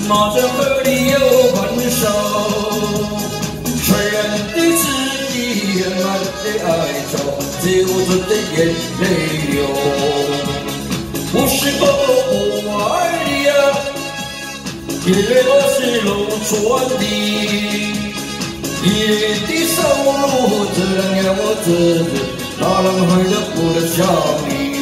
马上和你又分手。虽然第次的圆满的哀愁，只无存的眼泪流。不是不爱你啊，因为我是农村的，你的收入只能养我自己，哪能会得不得想你？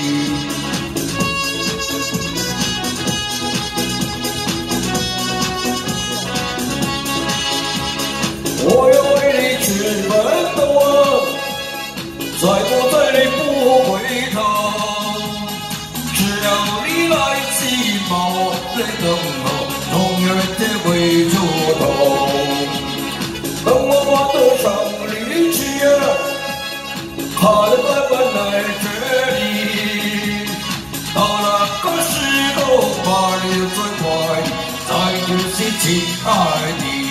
我要为你去奋斗啊，再多再累不回头。只要你来起把我在等候，总有一天会出头。等我把登上离去啊，他的慢慢来这里。到那个时候，把你最快再就是亲爱的。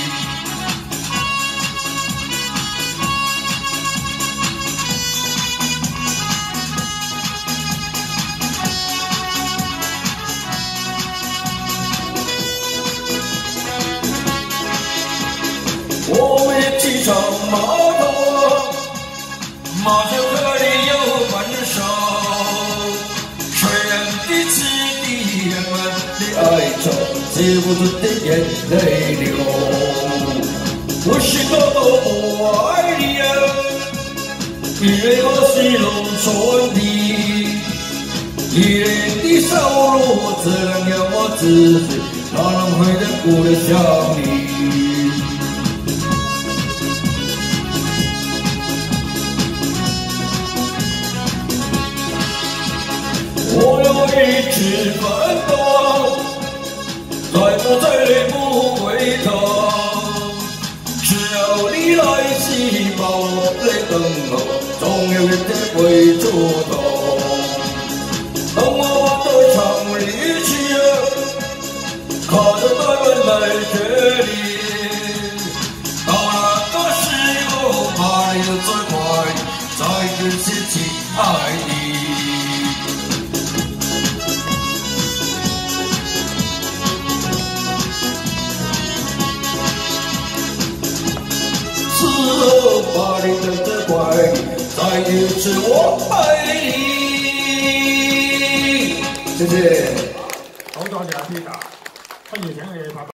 我们骑上码头，马上和你又分手。虽然彼此的圆满的哀愁，止不住的眼泪流。我是多么不爱你啊，因为我是农村的，一年的收入只能养我自己，哪能会得顾得上你？ 我要一直奋斗，再苦再累不回头。只要你来时把我在等候，总有一天会出头。等我把歌唱离去啊，靠着大门来这里。到那个时候，把你的最快，再就是亲爱的。 之后把你等在怀里，再一次我爱你。谢谢。 好多謝阿 Peter，不如請你拍。